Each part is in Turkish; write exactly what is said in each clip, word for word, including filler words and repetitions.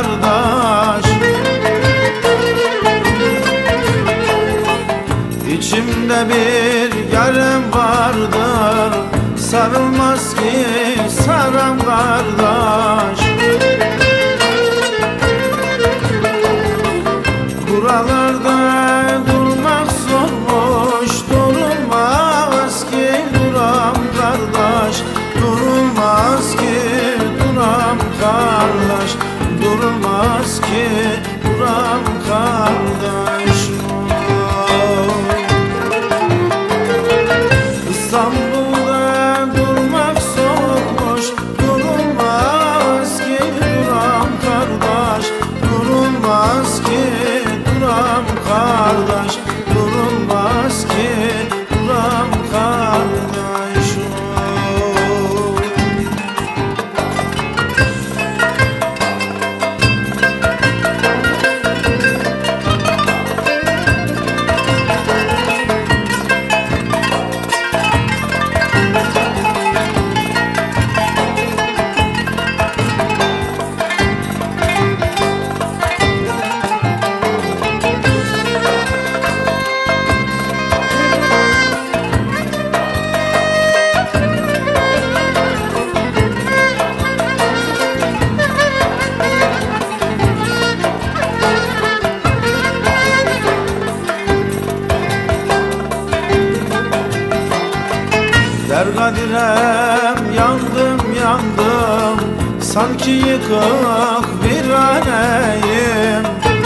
kardeş. İçimde bir yarım vardır, sarılmaz ki saran kardeş. Buralarda durmak zormuş, durulmaz ki duram kardeş. Durulmaz ki duram kardeş, durulmaz ki duram kardeş. İstanbul'da durmak zormuş, durulmaz ki duram kardeş. Durulmaz ki duram kardeş, durulmaz ki duram kardeş. Dergadirem yandım yandım, sanki yıkık bir aneyim.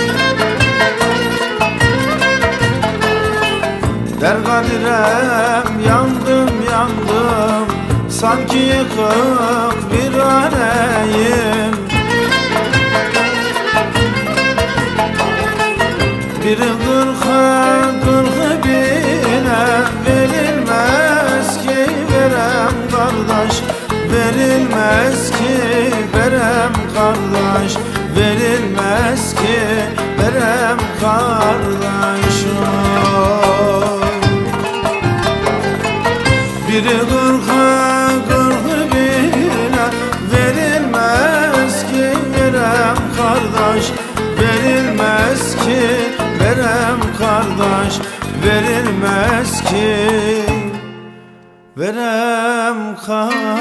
Dergadirem yandım yandım, sanki yıkık bir aneyim. Biri kırka kırkı bine verilmez ki verem kardeş. Verilmez ki verem kardeş, verilmez ki verem kardeş. Biri kırka kırkı bine verilmez ki verem kardeş. Verilmez ki verem kardeş, verilmez ki verem kardeş.